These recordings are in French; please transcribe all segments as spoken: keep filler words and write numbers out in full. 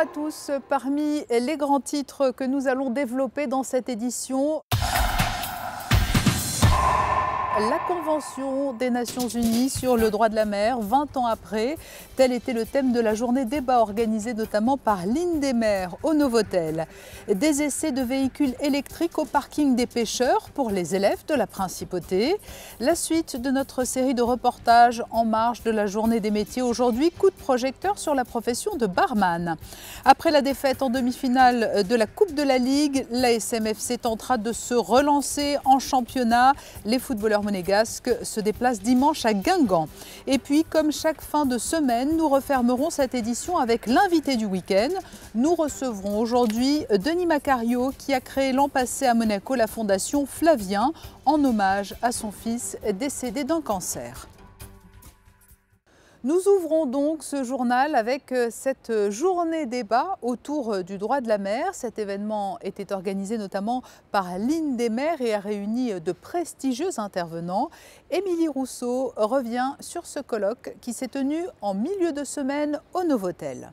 tous. Parmi les grands titres que nous allons développer dans cette édition, la Convention des Nations Unies sur le droit de la mer, vingt ans après. Tel était le thème de la journée débat organisée notamment par l'Indemer au Novotel. Des essais de véhicules électriques au parking des pêcheurs pour les élèves de la Principauté. La suite de notre série de reportages en marge de la journée des métiers. Aujourd'hui, coup de projecteur sur la profession de barman. Après la défaite en demi-finale de la Coupe de la Ligue, l'A S M F C tentera de se relancer en championnat. Les footballeurs monégasques se déplacent dimanche à Guingamp. Et puis, comme chaque fin de semaine, nous refermerons cette édition avec l'invité du week-end. Nous recevrons aujourd'hui Denis Macario qui a créé l'an passé à Monaco la fondation Flavien en hommage à son fils décédé d'un cancer. Nous ouvrons donc ce journal avec cette journée débat autour du droit de la mer. Cet événement était organisé notamment par l'Indemer et a réuni de prestigieux intervenants. Émilie Rousseau revient sur ce colloque qui s'est tenu en milieu de semaine au Novotel.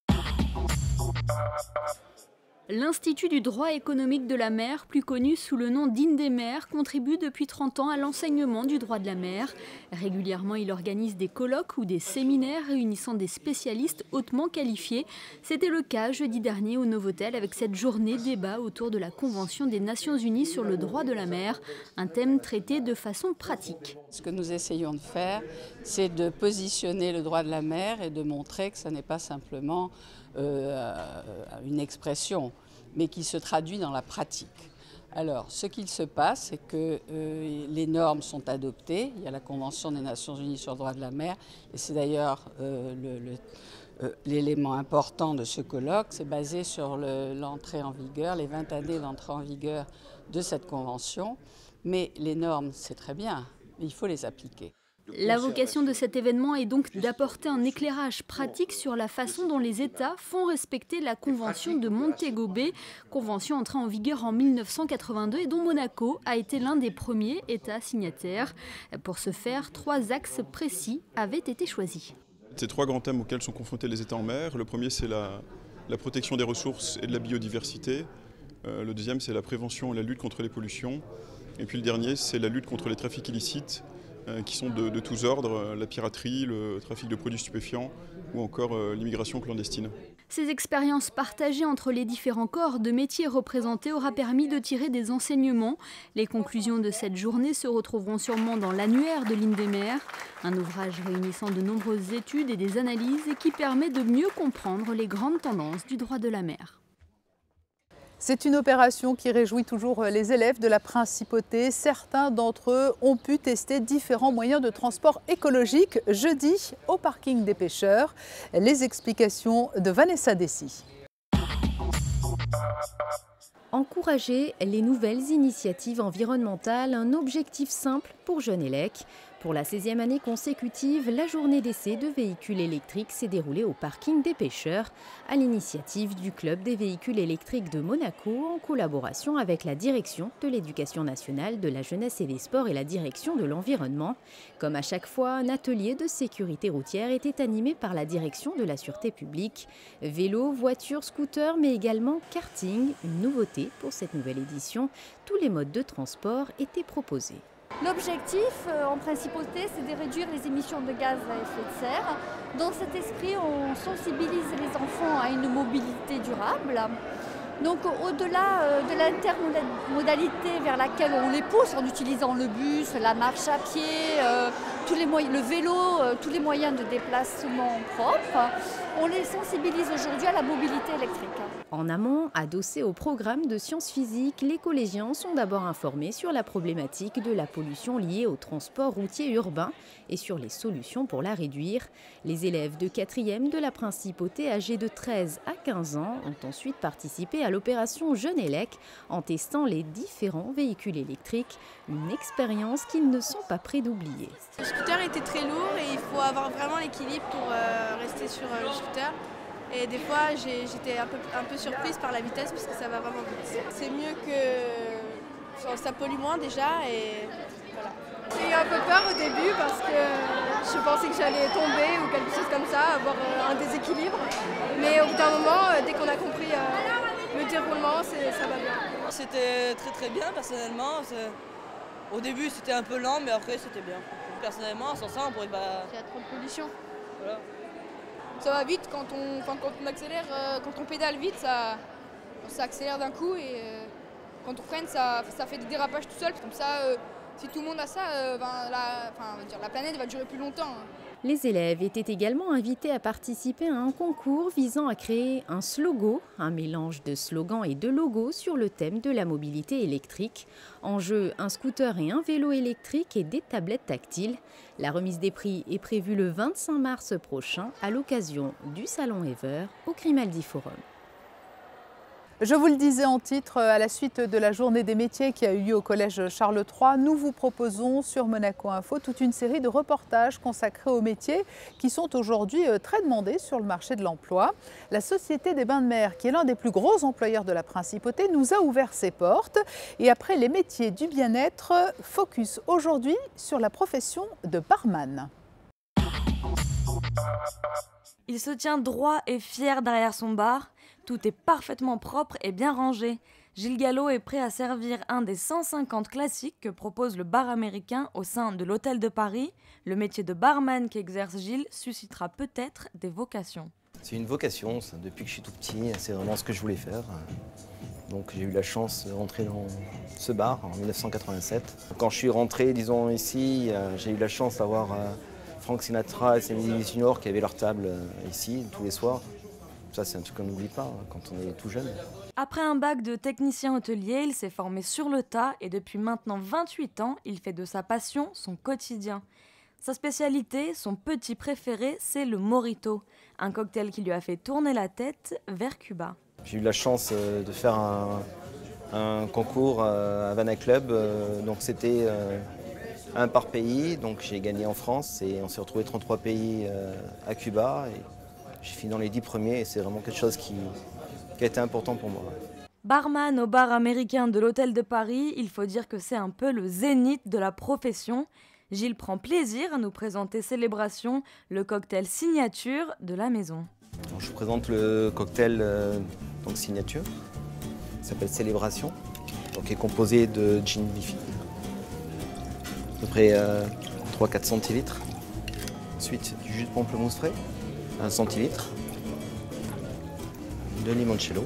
L'Institut du droit économique de la mer, plus connu sous le nom d'Indemer, contribue depuis trente ans à l'enseignement du droit de la mer. Régulièrement, il organise des colloques ou des séminaires réunissant des spécialistes hautement qualifiés. C'était le cas jeudi dernier au Novotel avec cette journée débat autour de la Convention des Nations Unies sur le droit de la mer, un thème traité de façon pratique. Ce que nous essayons de faire, c'est de positionner le droit de la mer et de montrer que ce n'est pas simplement euh, une expression, mais qui se traduit dans la pratique. Alors, ce qu'il se passe, c'est que euh, les normes sont adoptées. Il y a la Convention des Nations Unies sur le droit de la mer, et c'est d'ailleurs euh, le, le, euh, l'élément important de ce colloque. C'est basé sur le, l'entrée en vigueur, les vingt années d'entrée en vigueur de cette convention. Mais les normes, c'est très bien, mais il faut les appliquer. La vocation de cet événement est donc d'apporter un éclairage pratique sur la façon dont les États font respecter la Convention de Montego Bay, convention entrée en vigueur en mille neuf cent quatre-vingt-deux et dont Monaco a été l'un des premiers États signataires. Pour ce faire, trois axes précis avaient été choisis. Ces trois grands thèmes auxquels sont confrontés les États en mer. Le premier, c'est la, la protection des ressources et de la biodiversité. Euh, le deuxième, c'est la prévention et la lutte contre les pollutions. Et puis le dernier, c'est la lutte contre les trafics illicites, euh, qui sont de, de tous ordres, euh, la piraterie, le trafic de produits stupéfiants ou encore euh, l'immigration clandestine. Ces expériences partagées entre les différents corps de métiers représentés aura permis de tirer des enseignements. Les conclusions de cette journée se retrouveront sûrement dans l'annuaire de l'Indemer, un ouvrage réunissant de nombreuses études et des analyses et qui permet de mieux comprendre les grandes tendances du droit de la mer. C'est une opération qui réjouit toujours les élèves de la Principauté. Certains d'entre eux ont pu tester différents moyens de transport écologique jeudi au parking des pêcheurs. Les explications de Vanessa Dessy. Encourager les nouvelles initiatives environnementales, un objectif simple pour Genelec. Pour la seizième année consécutive, la journée d'essai de véhicules électriques s'est déroulée au parking des pêcheurs, à l'initiative du Club des véhicules électriques de Monaco, en collaboration avec la Direction de l'Éducation nationale, de la jeunesse et des sports et la Direction de l'environnement. Comme à chaque fois, un atelier de sécurité routière était animé par la Direction de la sûreté publique. Vélo, voitures, scooters, mais également karting, une nouveauté pour cette nouvelle édition. Tous les modes de transport étaient proposés. L'objectif euh, en principauté, c'est de réduire les émissions de gaz à effet de serre. Dans cet esprit, on sensibilise les enfants à une mobilité durable. Donc au-delà euh, de l'intermodalité vers laquelle on les pousse en utilisant le bus, la marche à pied, euh, tous les moyens, le vélo, euh, tous les moyens de déplacement propres, on les sensibilise aujourd'hui à la mobilité électrique. En amont, adossés au programme de sciences physiques, les collégiens sont d'abord informés sur la problématique de la pollution liée au transport routier urbain et sur les solutions pour la réduire. Les élèves de quatrième de la Principauté âgés de treize à quinze ans ont ensuite participé à l'opération Genelec en testant les différents véhicules électriques, une expérience qu'ils ne sont pas prêts d'oublier. Le scooter était très lourd et il faut avoir vraiment l'équilibre pour euh, rester sur euh, le scooter. Et des fois, j'étais un peu, un peu surprise par la vitesse parce que ça va vraiment vite. C'est mieux que Ça, ça pollue moins déjà et voilà. J'ai eu un peu peur au début parce que je pensais que j'allais tomber ou quelque chose comme ça, avoir un déséquilibre. Mais au bout d'un moment, dès qu'on a compris le déroulement, ça va bien. C'était très très bien personnellement. Au début c'était un peu lent mais après c'était bien. Personnellement sans ça on pourrait pas... Il y a trop de pollution. Voilà. Ça va vite quand on, quand on accélère, quand on pédale vite, ça, ça accélère d'un coup et quand on freine ça, ça fait des dérapages tout seul. Comme ça, si tout le monde a ça, ben, la, enfin, on va dire, la planète va durer plus longtemps. Les élèves étaient également invités à participer à un concours visant à créer un slogo, un mélange de slogans et de logos sur le thème de la mobilité électrique. En jeu, un scooter et un vélo électrique et des tablettes tactiles. La remise des prix est prévue le vingt-cinq mars prochain à l'occasion du Salon Ever au Grimaldi Forum. Je vous le disais en titre, à la suite de la journée des métiers qui a eu lieu au collège Charles trois, nous vous proposons sur Monaco Info toute une série de reportages consacrés aux métiers qui sont aujourd'hui très demandés sur le marché de l'emploi. La Société des Bains de Mer, qui est l'un des plus gros employeurs de la Principauté, nous a ouvert ses portes. Et après les métiers du bien-être, focus aujourd'hui sur la profession de barman. Il se tient droit et fier derrière son bar. Tout est parfaitement propre et bien rangé. Gilles Gallo est prêt à servir un des cent cinquante classiques que propose le bar américain au sein de l'Hôtel de Paris. Le métier de barman qu'exerce Gilles suscitera peut-être des vocations. C'est une vocation, ça. Depuis que je suis tout petit, c'est vraiment ce que je voulais faire. Donc j'ai eu la chance de rentrer dans ce bar en mille neuf cent quatre-vingt-sept. Quand je suis rentré, disons ici, j'ai eu la chance d'avoir Frank Sinatra et Sammy Junior qui avaient leur table ici tous les soirs. Ça, c'est un truc qu'on n'oublie pas hein, quand on est tout jeune. Après un bac de technicien hôtelier, il s'est formé sur le tas et depuis maintenant vingt-huit ans, il fait de sa passion son quotidien. Sa spécialité, son petit préféré, c'est le Morito, un cocktail qui lui a fait tourner la tête vers Cuba. J'ai eu la chance de faire un, un concours à Havana Club, donc c'était un par pays, donc j'ai gagné en France et on s'est retrouvé trente-trois pays à Cuba. Et j'ai fini dans les dix premiers et c'est vraiment quelque chose qui, qui a été important pour moi. Barman au bar américain de l'Hôtel de Paris, il faut dire que c'est un peu le zénith de la profession. Gilles prend plaisir à nous présenter Célébration, le cocktail signature de la maison. Alors, je vous présente le cocktail euh, donc signature, il s'appelle Célébration, donc qui est composé de gin liquide, à peu près euh, trois à quatre centilitres. Ensuite du jus de pamplemousse frais, un centilitre, de limoncello,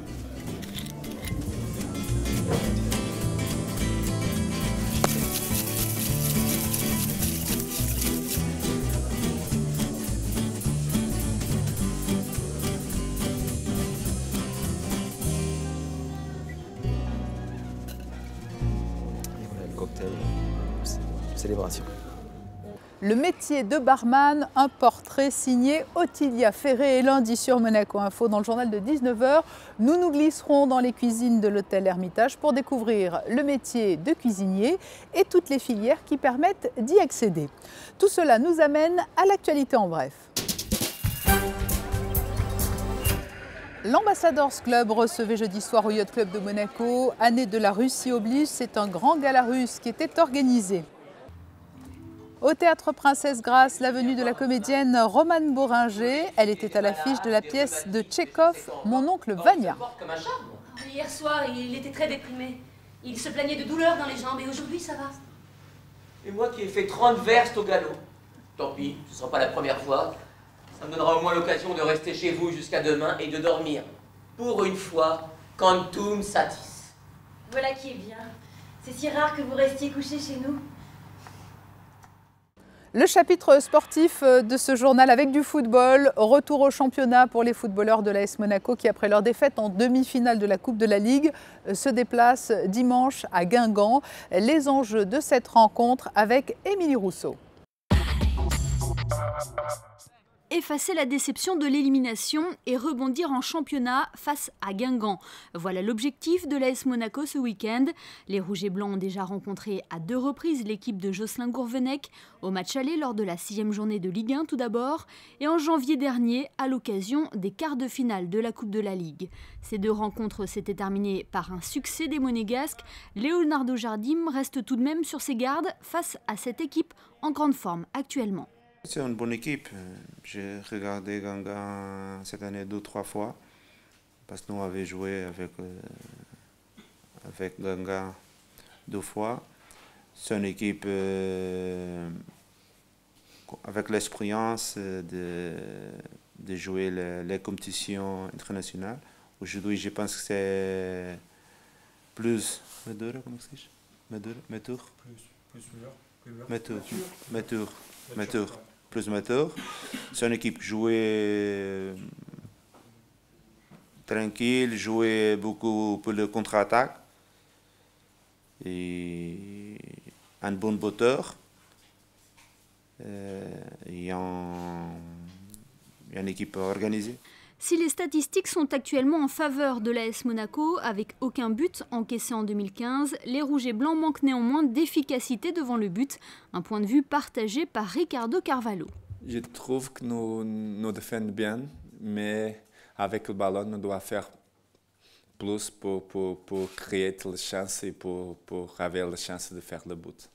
et voilà le cocktail Célébration. Le métier de barman, un portrait signé Ottilia Ferré. Et lundi sur Monaco Info, dans le journal de dix-neuf heures, nous nous glisserons dans les cuisines de l'hôtel Hermitage pour découvrir le métier de cuisinier et toutes les filières qui permettent d'y accéder. Tout cela nous amène à l'actualité en bref. L'Ambassadors Club recevait jeudi soir au Yacht Club de Monaco. Année de la Russie oblige, c'est un grand gala russe qui était organisé. Au Théâtre Princesse Grace, la venue de la comédienne Romane Boringer. Elle était à l'affiche de la pièce de Tchekhov, Mon oncle Vania. Hier soir, il était très déprimé. Il se plaignait de douleurs dans les jambes et aujourd'hui, ça va. Et moi qui ai fait trente verstes au galop. Tant pis, ce ne sera pas la première fois. Ça me donnera au moins l'occasion de rester chez vous jusqu'à demain et de dormir. Pour une fois, quantum satis. Voilà qui est bien. C'est si rare que vous restiez couché chez nous. Le chapitre sportif de ce journal avec du football, retour au championnat pour les footballeurs de l'A S Monaco qui, après leur défaite en demi-finale de la Coupe de la Ligue, se déplacent dimanche à Guingamp. Les enjeux de cette rencontre avec Émilie Rousseau. Effacer la déception de l'élimination et rebondir en championnat face à Guingamp. Voilà l'objectif de l'A S Monaco ce week-end. Les Rouges et Blancs ont déjà rencontré à deux reprises l'équipe de Jocelyn Gourvenec, au match aller lors de la sixième journée de Ligue un tout d'abord, et en janvier dernier à l'occasion des quarts de finale de la Coupe de la Ligue. Ces deux rencontres s'étaient terminées par un succès des Monégasques. Leonardo Jardim reste tout de même sur ses gardes face à cette équipe en grande forme actuellement. C'est une bonne équipe. J'ai regardé Guingamp cette année deux, trois fois, parce que nous avions joué avec, euh, avec Guingamp deux fois. C'est une équipe euh, avec l'expérience de, de jouer les, les compétitions internationales. Aujourd'hui, je pense que c'est plus... Madura, comment ça se dit? Madura, Mature? Plus, plus Mature. Mature. Mature. Plus mature. C'est une équipe jouée euh, tranquille, jouée beaucoup pour le contre-attaque. Et un bon botteur. Euh, et un, une équipe organisée. Si les statistiques sont actuellement en faveur de l'A S Monaco, avec aucun but encaissé en deux mille quinze, les Rouges et Blancs manquent néanmoins d'efficacité devant le but, un point de vue partagé par Ricardo Carvalho. Je trouve que nous, nous défendons bien, mais avec le ballon, nous devons faire plus pour, pour, pour créer les chances et pour, pour avoir la chance de faire le but.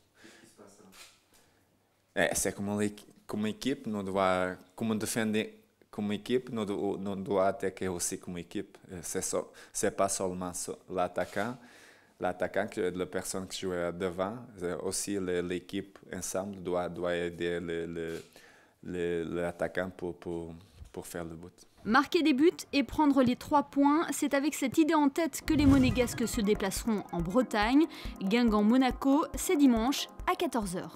C'est comme, comme équipe, nous devons, comme défendre comme équipe, nous devons attaquer aussi comme équipe. Ce n'est pas seulement l'attaquant, l'attaquant que la personne qui joue devant, aussi l'équipe ensemble doit, doit aider l'attaquant pour, pour, pour faire le but. Marquer des buts et prendre les trois points, c'est avec cette idée en tête que les Monégasques se déplaceront en Bretagne. Guingamp-Monaco, c'est dimanche à quatorze heures.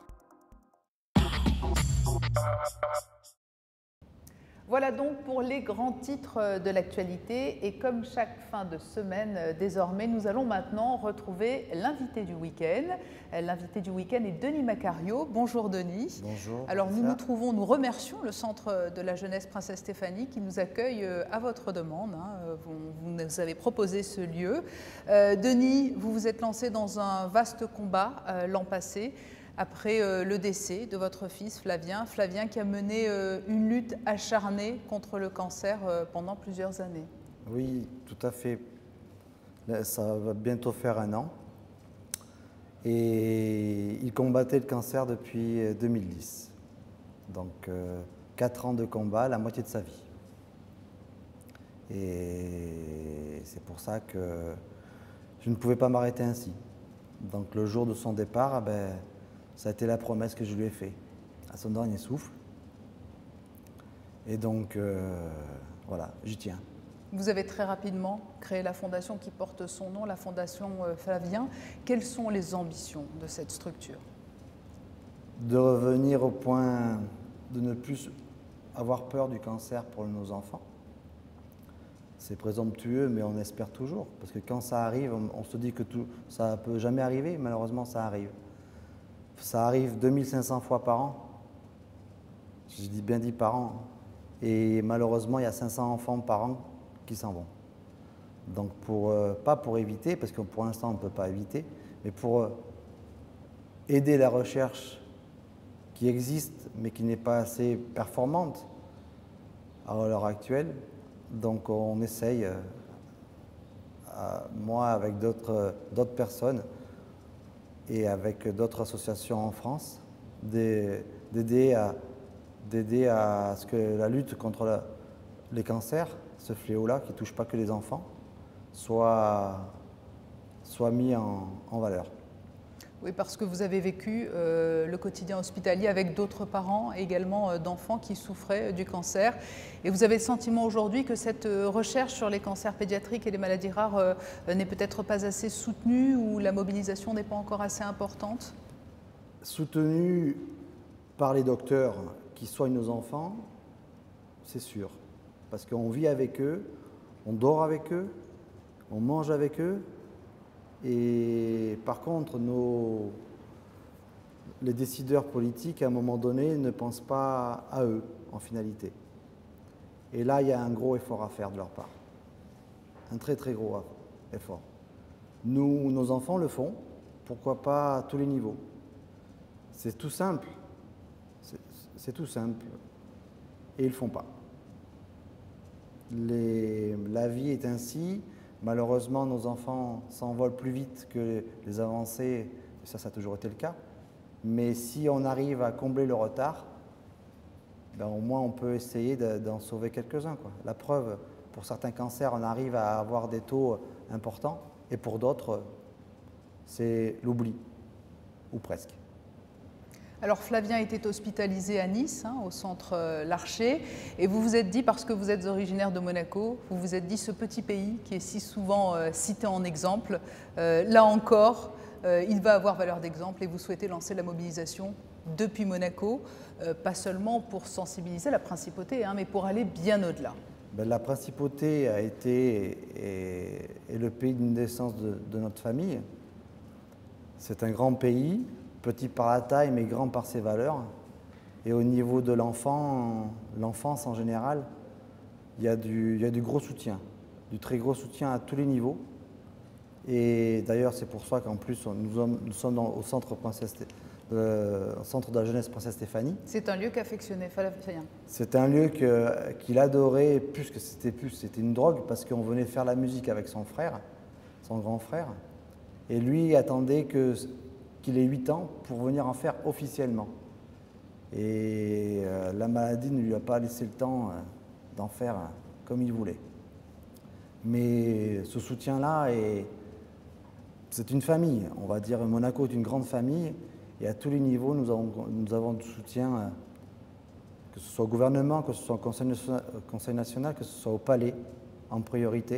Voilà donc pour les grands titres de l'actualité. Et comme chaque fin de semaine, désormais, nous allons maintenant retrouver l'invité du week-end. L'invité du week-end est Denis Macario. Bonjour Denis. Bonjour. Alors nous nous trouvons, nous remercions le Centre de la Jeunesse Princesse Stéphanie qui nous accueille à votre demande. Vous, vous nous avez proposé ce lieu. Euh, Denis, vous vous êtes lancé dans un vaste combat euh, l'an passé, après euh, le décès de votre fils Flavien, Flavien qui a mené euh, une lutte acharnée contre le cancer euh, pendant plusieurs années. Oui, tout à fait. Ça va bientôt faire un an. Et il combattait le cancer depuis deux mille dix. Donc, euh, quatre ans de combat, la moitié de sa vie. Et c'est pour ça que je ne pouvais pas m'arrêter ainsi. Donc, le jour de son départ, ben, ça a été la promesse que je lui ai faite à son dernier souffle. Et donc, euh, voilà, j'y tiens. Vous avez très rapidement créé la fondation qui porte son nom, la Fondation Flavien. Quelles sont les ambitions de cette structure? De revenir au point de ne plus avoir peur du cancer pour nos enfants. C'est présomptueux, mais on espère toujours. Parce que quand ça arrive, on, on se dit que tout, ça ne peut jamais arriver. Malheureusement, ça arrive. Ça arrive deux mille cinq cents fois par an. Je dis bien dit par an. Et malheureusement, il y a cinq cents enfants par an qui s'en vont. Donc, pour, euh, pas pour éviter, parce que pour l'instant, on ne peut pas éviter, mais pour euh, aider la recherche qui existe, mais qui n'est pas assez performante à l'heure actuelle. Donc, on essaye, euh, à, moi, avec d'autres d'autres personnes, et avec d'autres associations en France, d'aider à, d'aider à ce que la lutte contre la, les cancers, ce fléau-là qui ne touche pas que les enfants, soit, soit mis en, en valeur. Oui, parce que vous avez vécu euh, le quotidien hospitalier avec d'autres parents et également euh, d'enfants qui souffraient euh, du cancer. Et vous avez le sentiment aujourd'hui que cette euh, recherche sur les cancers pédiatriques et les maladies rares euh, n'est peut-être pas assez soutenue ou la mobilisation n'est pas encore assez importante? Soutenue par les docteurs qui soignent nos enfants, c'est sûr. Parce qu'on vit avec eux, on dort avec eux, on mange avec eux. Et par contre, nos, les décideurs politiques, à un moment donné, ne pensent pas à eux, en finalité. Et là, il y a un gros effort à faire de leur part. Un très très gros effort. Nous, nos enfants le font, pourquoi pas à tous les niveaux. C'est tout simple. C'est tout simple. Et ils ne le font pas. Les, la vie est ainsi. Malheureusement, nos enfants s'envolent plus vite que les avancées. Et ça, ça a toujours été le cas. Mais si on arrive à combler le retard, ben au moins on peut essayer d'en sauver quelques-uns, quoi. La preuve, pour certains cancers, on arrive à avoir des taux importants. Et pour d'autres, c'est l'oubli. Ou presque. Alors Flavien était hospitalisé à Nice, hein, au centre euh, Larcher, et vous vous êtes dit, parce que vous êtes originaire de Monaco, vous vous êtes dit ce petit pays qui est si souvent euh, cité en exemple, euh, là encore, euh, il va avoir valeur d'exemple et vous souhaitez lancer la mobilisation depuis Monaco, euh, pas seulement pour sensibiliser la principauté, hein, mais pour aller bien au-delà. Ben, la principauté a été et, et le pays de naissance de, de notre famille. C'est un grand pays, petit par la taille, mais grand par ses valeurs. Et au niveau de l'enfant, l'enfance en général, il y a du, il y a du gros soutien, du très gros soutien à tous les niveaux. Et d'ailleurs, c'est pour ça qu'en plus, nous sommes, nous sommes dans, au centre, Princesse, euh, au centre de la jeunesse Princesse Stéphanie. C'est un lieu qu'affectionnait Flavien. C'est un lieu que, qu'il adorait, plus que c'était plus, c'était une drogue, parce qu'on venait faire la musique avec son frère, son grand frère. Et lui attendait que... qu'il ait huit ans pour venir en faire officiellement. Et euh, la maladie ne lui a pas laissé le temps euh, d'en faire euh, comme il voulait. Mais ce soutien-là, c'est une famille. On va dire Monaco est une grande famille et à tous les niveaux, nous avons, nous avons du soutien, euh, que ce soit au gouvernement, que ce soit au Conseil national, Conseil national, que ce soit au palais en priorité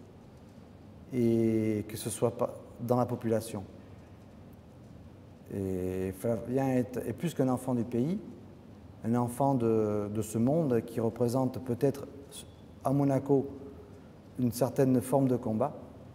et que ce soit pas dans la population. Et Flavien est, est plus qu'un enfant du pays, un enfant de, de ce monde qui représente peut-être à Monaco une certaine forme de combat,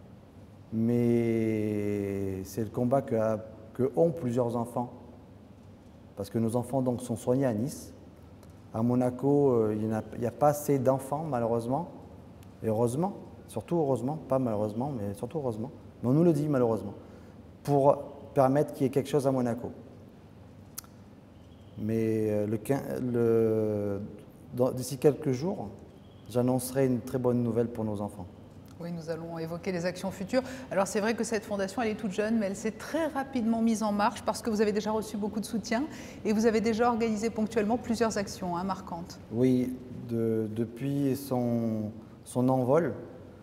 mais c'est le combat que, que ont plusieurs enfants, parce que nos enfants donc sont soignés à Nice. À Monaco, il n'y a, a pas assez d'enfants malheureusement, et heureusement, surtout heureusement, pas malheureusement, mais surtout heureusement, mais on nous le dit malheureusement, pour permettre qu'il y ait quelque chose à Monaco. Mais d'ici quelques jours, j'annoncerai une très bonne nouvelle pour nos enfants. Oui, nous allons évoquer les actions futures. Alors c'est vrai que cette fondation, elle est toute jeune, mais elle s'est très rapidement mise en marche parce que vous avez déjà reçu beaucoup de soutien et vous avez déjà organisé ponctuellement plusieurs actions hein, marquantes. Oui, de, depuis son, son envol,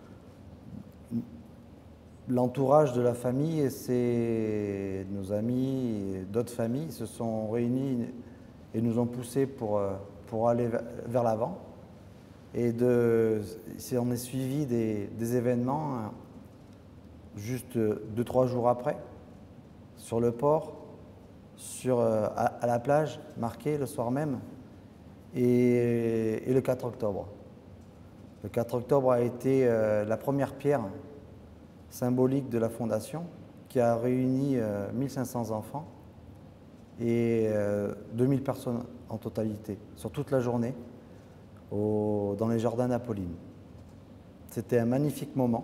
l'entourage de la famille et ses, nos amis et d'autres familles se sont réunis et nous ont poussés pour, pour aller vers l'avant. Et de, on est suivi des, des événements juste deux, trois jours après, sur le port, sur, à, à la plage, marqué le soir même, et, et le quatre octobre. Le quatre octobre a été euh, la première pierre symbolique de la fondation qui a réuni euh, mille cinq cents enfants et euh, deux mille personnes en totalité sur toute la journée au, dans les jardins d'Apolline. C'était un magnifique moment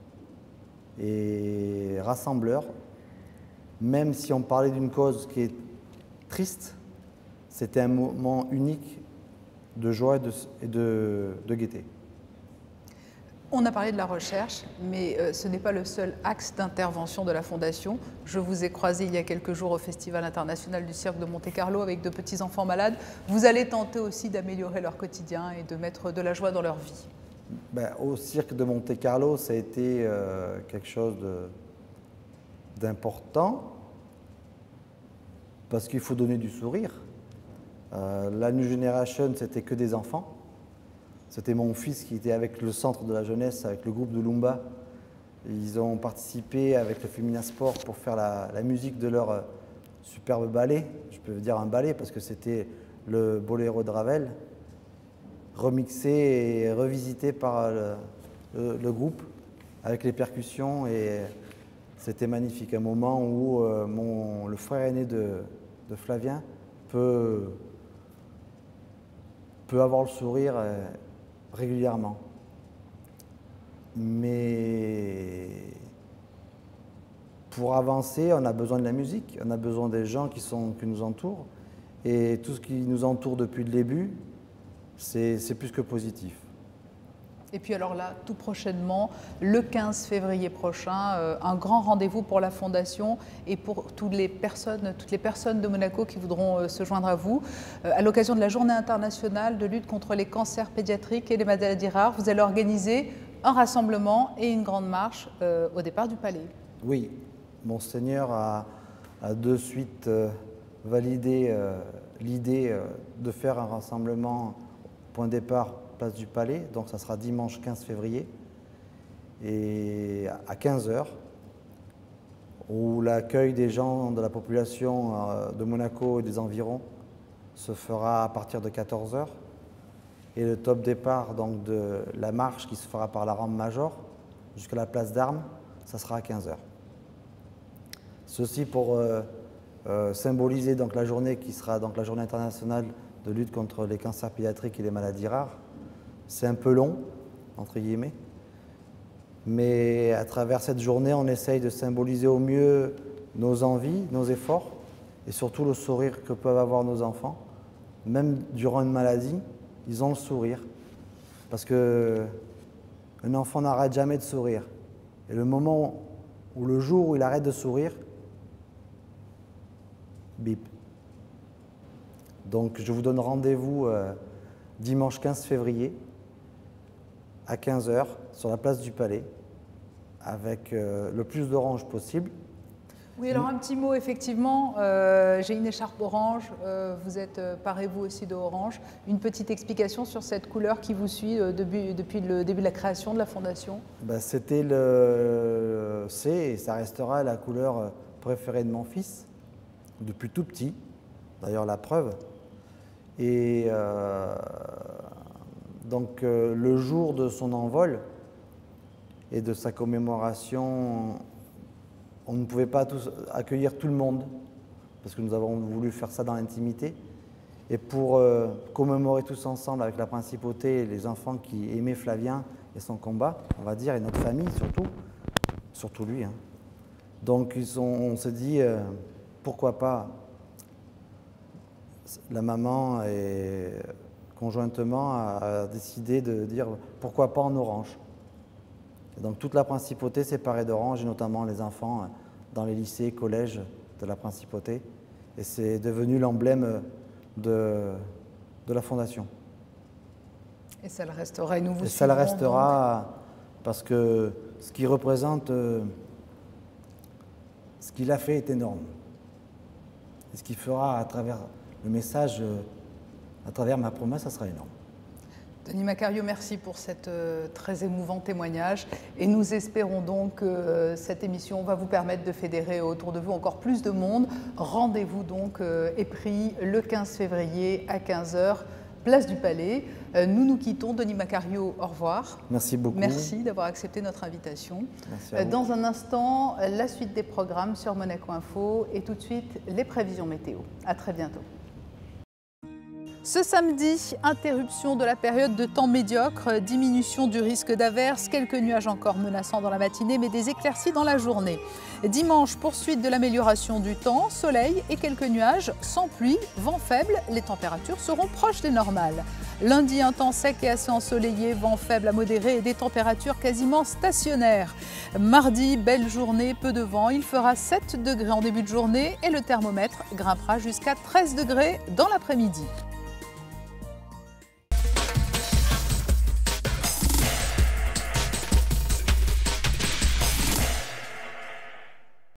et rassembleur, même si on parlait d'une cause qui est triste, c'était un moment unique de joie et de, et de, de gaieté. On a parlé de la recherche, mais euh, ce n'est pas le seul axe d'intervention de la Fondation. Je vous ai croisé il y a quelques jours au Festival international du cirque de Monte-Carlo avec de petits enfants malades. Vous allez tenter aussi d'améliorer leur quotidien et de mettre de la joie dans leur vie. Ben, au cirque de Monte-Carlo, ça a été euh, quelque chose d'important parce qu'il faut donner du sourire. Euh, la New Generation, c'était que des enfants. C'était mon fils qui était avec le centre de la jeunesse, avec le groupe de Lumba. Ils ont participé avec le Femina Sport pour faire la, la musique de leur euh, superbe ballet. Je peux dire un ballet parce que c'était le Boléro de Ravel, remixé et revisité par le, le, le groupe avec les percussions. Et c'était magnifique, un moment où euh, mon, le frère aîné de, de Flavien peut, peut avoir le sourire. Et, régulièrement. Mais pour avancer, on a besoin de la musique, on a besoin des gens qui, sont, qui nous entourent. Et tout ce qui nous entoure depuis le début, c'est plus que positif. Et puis alors là, tout prochainement, le quinze février prochain, euh, un grand rendez-vous pour la Fondation et pour toutes les personnes, toutes les personnes de Monaco qui voudront euh, se joindre à vous. Euh, à l'occasion de la Journée internationale de lutte contre les cancers pédiatriques et les maladies rares, vous allez organiser un rassemblement et une grande marche euh, au départ du Palais. Oui, Monseigneur a, a de suite euh, validé euh, l'idée euh, de faire un rassemblement point de départ place du Palais, donc ça sera dimanche quinze février, et à quinze heures, où l'accueil des gens de la population de Monaco et des environs se fera à partir de quatorze heures, et le top départ donc, de la marche qui se fera par la rampe Major jusqu'à la place d'Armes, ça sera à quinze heures. Ceci pour euh, euh, symboliser donc, la journée qui sera donc, la journée internationale de lutte contre les cancers pédiatriques et les maladies rares. C'est un peu long, entre guillemets, mais à travers cette journée, on essaye de symboliser au mieux nos envies, nos efforts, et surtout le sourire que peuvent avoir nos enfants. Même durant une maladie, ils ont le sourire, parce qu'un enfant n'arrête jamais de sourire. Et le moment où le jour où il arrête de sourire, bip. Donc je vous donne rendez-vous euh, dimanche quinze février à quinze heures sur la place du Palais avec euh, le plus d'orange possible. Oui, alors un petit mot, effectivement, euh, j'ai une écharpe orange, euh, vous êtes euh, parez-vous aussi de orange. Une petite explication sur cette couleur qui vous suit euh, depuis, depuis le début de la création de la Fondation. Ben, c'était le, c'est et ça restera la couleur préférée de mon fils depuis tout petit, d'ailleurs la preuve. Et euh, donc euh, le jour de son envol et de sa commémoration, on ne pouvait pas tous accueillir tout le monde parce que nous avons voulu faire ça dans l'intimité. Et pour euh, commémorer tous ensemble avec la principauté, les enfants qui aimaient Flavien et son combat, on va dire, et notre famille surtout, surtout lui. Hein. Donc ils sont, on s'est dit, euh, pourquoi pas, la maman et conjointement a décidé de dire pourquoi pas en orange. Et donc toute la principauté s'est parée d'orange, et notamment les enfants dans les lycées, collèges de la principauté. Et c'est devenu l'emblème de, de la Fondation. Et ça le restera, et nous vous Et ça le suivrons, restera donc. Parce que ce qui représente, euh, ce qu'il a fait est énorme. Et ce qu'il fera à travers le message, euh, à travers ma promesse, ça sera énorme. Denis Macario, merci pour cet euh, très émouvant témoignage. Et nous espérons donc que euh, cette émission va vous permettre de fédérer autour de vous encore plus de monde. Rendez-vous donc euh, est pris le quinze février à quinze heures, place du Palais. Euh, nous nous quittons. Denis Macario, au revoir. Merci beaucoup. Merci d'avoir accepté notre invitation. Merci à vous. Euh, dans un instant, la suite des programmes sur Monaco Info et tout de suite les prévisions météo. À très bientôt. Ce samedi, interruption de la période de temps médiocre, diminution du risque d'averse, quelques nuages encore menaçants dans la matinée, mais des éclaircies dans la journée. Dimanche, poursuite de l'amélioration du temps, soleil et quelques nuages, sans pluie, vent faible, les températures seront proches des normales. Lundi, un temps sec et assez ensoleillé, vent faible à modéré et des températures quasiment stationnaires. Mardi, belle journée, peu de vent, il fera sept degrés en début de journée et le thermomètre grimpera jusqu'à treize degrés dans l'après-midi.